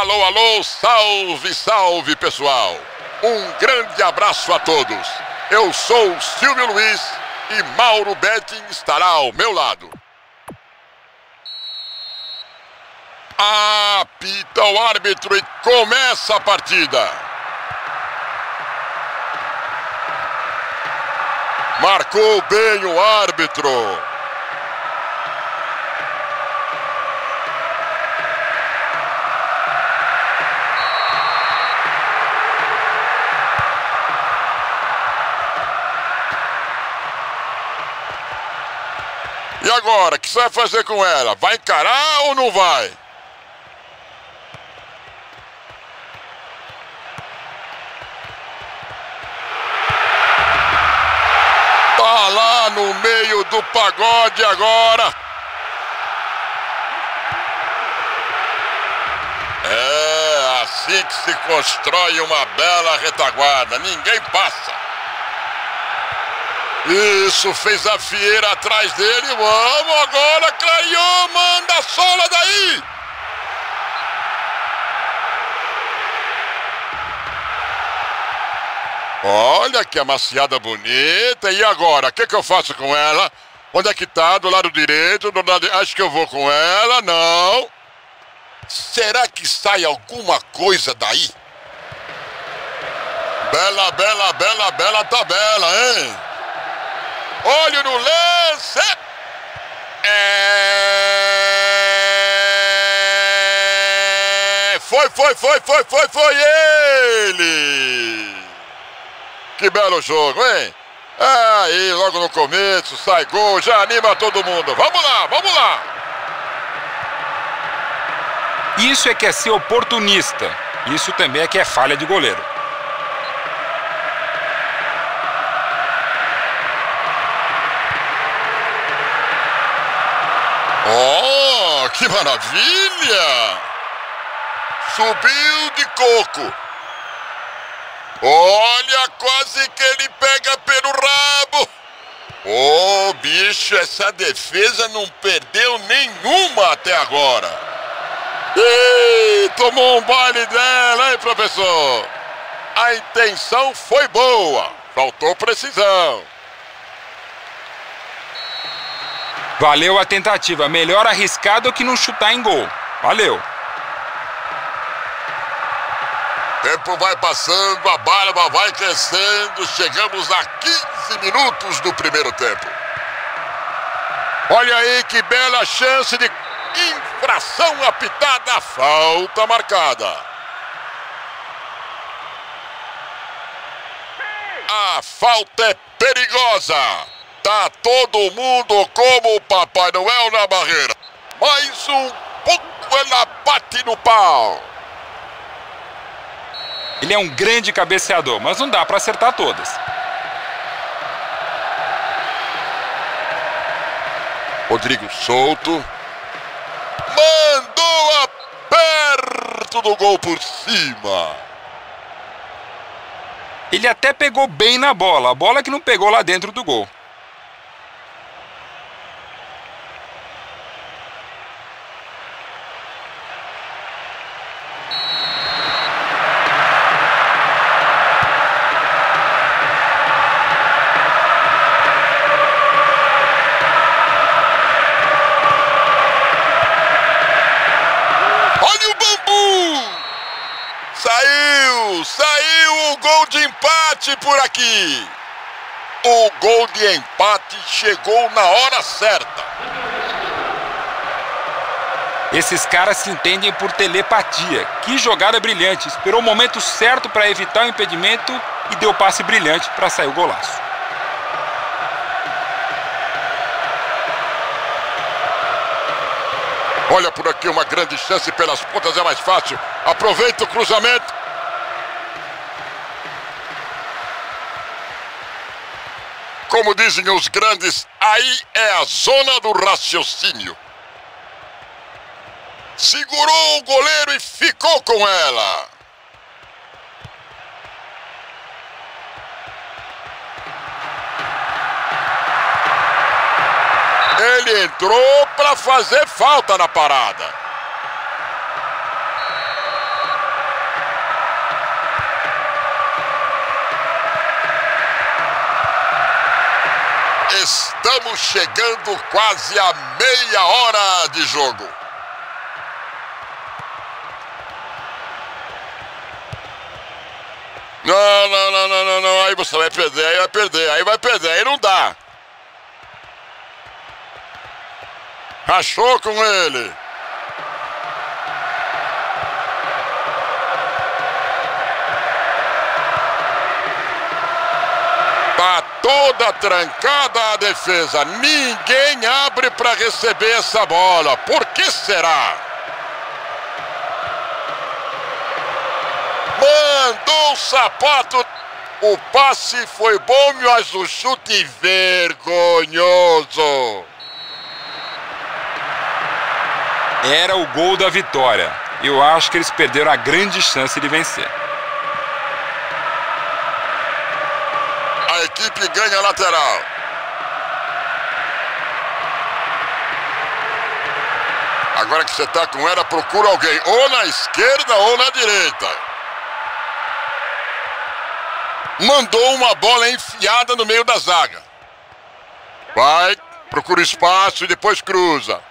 Alô, alô, salve, salve, pessoal. Um grande abraço a todos. Eu sou o Silvio Luiz e Mauro Betting estará ao meu lado. Apita o árbitro e começa a partida. Marcou bem o árbitro. E agora, o que você vai fazer com ela? Vai encarar ou não vai? Tá lá no meio do pagode agora. É assim que se constrói uma bela retaguarda. Ninguém passa. Isso, fez a fieira atrás dele. Vamos agora, Claion, manda a sola daí. Olha que amaciada bonita. E agora, o que eu faço com ela? Onde é que tá? Do lado direito, do lado... Acho que eu vou com ela, não. Será que sai alguma coisa daí? Bela, bela, bela, bela tabela, hein? Olho no lance! Foi ele! Que belo jogo, hein? Aí, logo no começo, sai gol, já anima todo mundo. Vamos lá, vamos lá! Isso é que é ser oportunista. Isso também é que é falha de goleiro. Oh, que maravilha! Subiu de coco. Olha, quase que ele pega pelo rabo. Oh, bicho, essa defesa não perdeu nenhuma até agora. Ih, tomou um baile dela, hein, professor? A intenção foi boa, faltou precisão. Valeu a tentativa. Melhor arriscar do que não chutar em gol. Valeu. Tempo vai passando, a barba vai crescendo. Chegamos a 15 minutos do primeiro tempo. Olha aí que bela chance de infração apitada. Falta marcada. A falta é perigosa. Tá todo mundo como o Papai Noel na barreira. Mais um pouco ela bate no pau. Ele é um grande cabeceador, mas não dá para acertar todas. Rodrigo solto. Mandou perto do gol por cima. Ele até pegou bem na bola. A bola que não pegou lá dentro do gol. Saiu o gol de empate por aqui. O gol de empate chegou na hora certa. Esses caras se entendem por telepatia. Que jogada brilhante. Esperou o momento certo para evitar o impedimento e deu passe brilhante para sair o golaço. Olha por aqui, uma grande chance pelas pontas, é mais fácil. Aproveita o cruzamento. Como dizem os grandes, aí é a zona do raciocínio. Segurou o goleiro e ficou com ela. Ele entrou para fazer falta na parada. Estamos chegando quase a meia hora de jogo. Não. Aí você vai perder, aí vai perder, aí não dá. Rachou com ele. Tá toda trancada a defesa. Ninguém abre para receber essa bola. Por que será? Mandou o sapato. O passe foi bom, mas o chute vergonhoso. Era o gol da vitória. Eu acho que eles perderam a grande chance de vencer. A equipe ganha a lateral. Agora que você está com ela, procura alguém ou na esquerda ou na direita. Mandou uma bola enfiada no meio da zaga. Vai, procura espaço e depois cruza.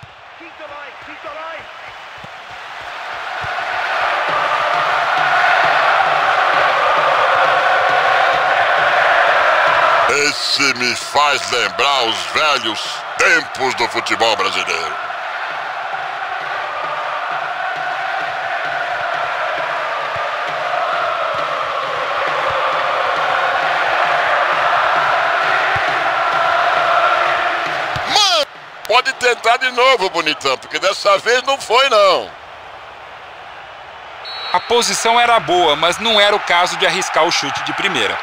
Esse me faz lembrar os velhos tempos do futebol brasileiro. Mano, pode tentar de novo, bonitão, porque dessa vez não foi, não. A posição era boa, mas não era o caso de arriscar o chute de primeira.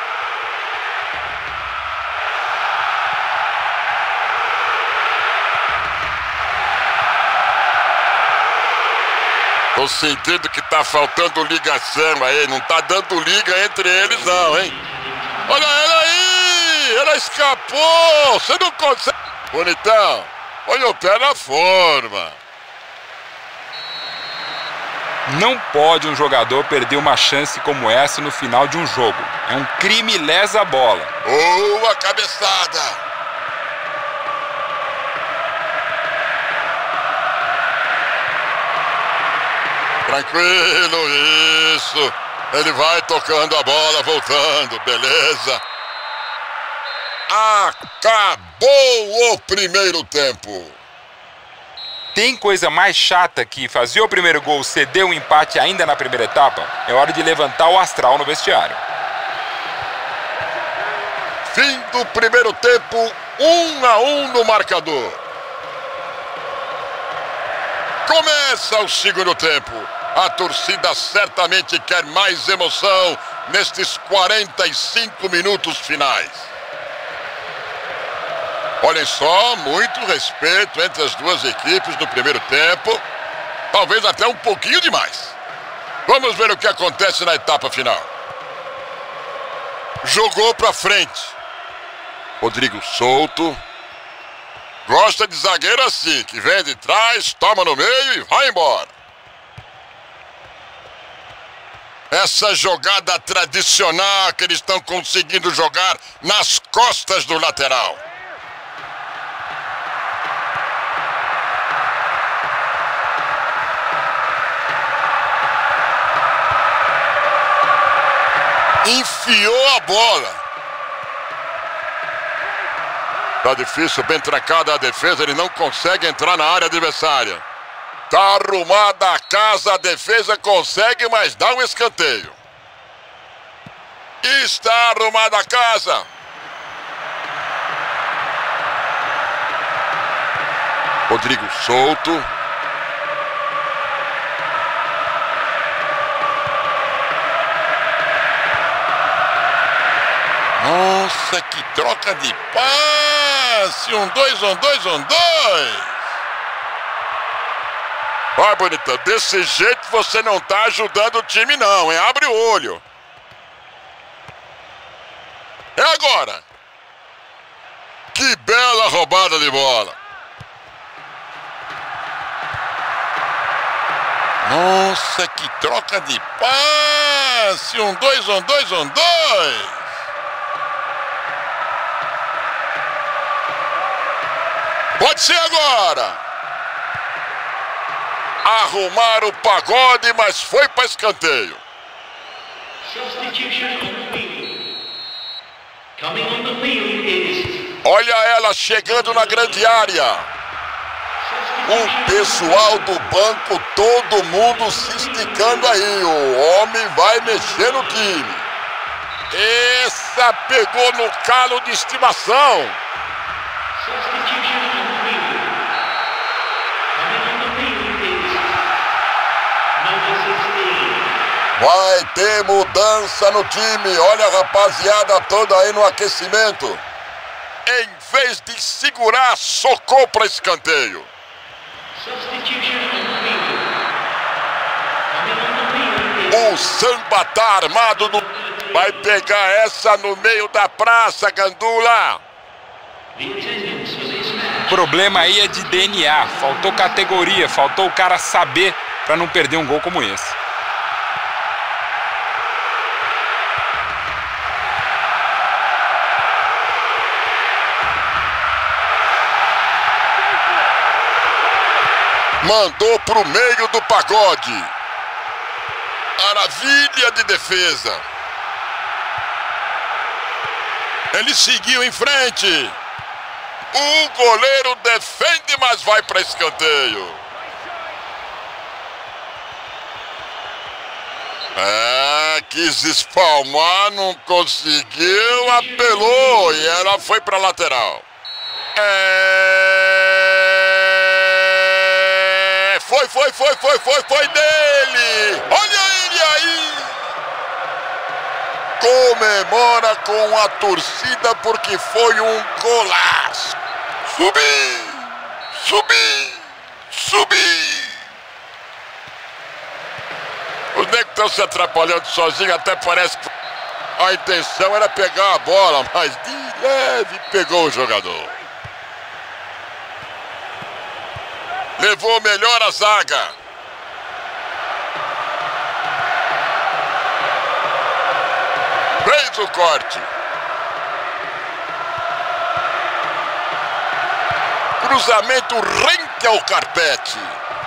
Tô sentindo que tá faltando ligação aí, não tá dando liga entre eles não, hein? Olha ela aí! Ela escapou! Você não consegue... Bonitão, olha o pé na forma. Não pode um jogador perder uma chance como essa no final de um jogo. É um crime lesa a bola. Boa cabeçada! Tranquilo, isso. Ele vai tocando a bola, voltando, beleza. Acabou o primeiro tempo. Tem coisa mais chata que fazer o primeiro gol ceder um empate ainda na primeira etapa? É hora de levantar o astral no vestiário. Fim do primeiro tempo, 1-1 no marcador. Começa o segundo tempo. A torcida certamente quer mais emoção nestes 45 minutos finais. Olhem só, muito respeito entre as duas equipes no primeiro tempo. Talvez até um pouquinho demais. Vamos ver o que acontece na etapa final. Jogou pra frente. Rodrigo solto. Gosta de zagueiro assim, que vem de trás, toma no meio e vai embora. Essa jogada tradicional que eles estão conseguindo jogar nas costas do lateral. Enfiou a bola. Tá difícil, bem trancada a defesa, ele não consegue entrar na área adversária. Tá arrumada a casa, a defesa consegue, mas dá um escanteio. Está arrumada a casa. Rodrigo solto. Nossa, que troca de passe. 1-2. Vai, bonitão, desse jeito você não tá ajudando o time não, hein? Abre o olho. É agora. Que bela roubada de bola. Nossa, que troca de passe. 1-2. Pode ser agora. Arrumaram o pagode, mas foi para escanteio. Olha ela chegando na grande área. O pessoal do banco, todo mundo se esticando aí. O homem vai mexer no time. Essa pegou no calo de estimação. Vai ter mudança no time. Olha a rapaziada toda aí no aquecimento. Em vez de segurar, socou para escanteio. O samba tá armado. Vai pegar essa no meio da praça, Gandula. O problema aí é de DNA. Faltou categoria, faltou o cara saber para não perder um gol como esse. Mandou pro meio do pagode. Maravilha de defesa. Ele seguiu em frente. O goleiro defende, mas vai para escanteio. Quis espalmar, não conseguiu, apelou e ela foi para lateral. Foi dele! Olha ele aí! Comemora com a torcida porque foi um golaço! Subi! Os negros estão se atrapalhando sozinhos, até parece que a intenção era pegar a bola, mas de leve pegou o jogador. Levou melhor a zaga. Fez o corte. Cruzamento rente ao carpete.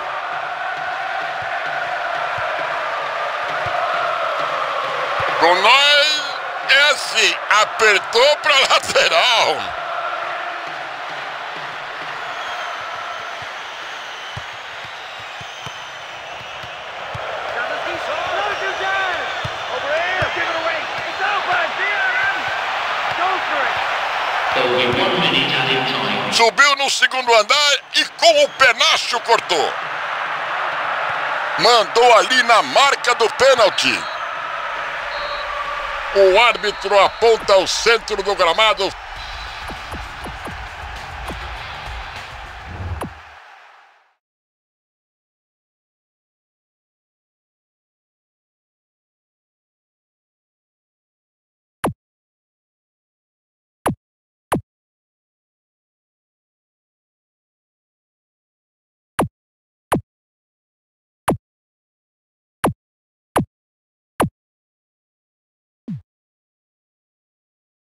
Com nós, é assim, apertou para lateral. Subiu no segundo andar e com o penacho cortou. Mandou ali na marca do pênalti. O árbitro aponta ao centro do gramado.